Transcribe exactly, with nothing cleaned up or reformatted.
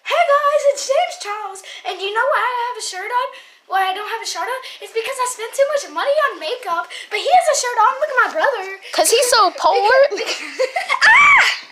Hey guys, it's James Charles, and you know why I have a shirt on? Why I don't have a shirt on? It's because I spent too much money on makeup, but he has a shirt on. Look at my brother. Cause he's so poor. Ah!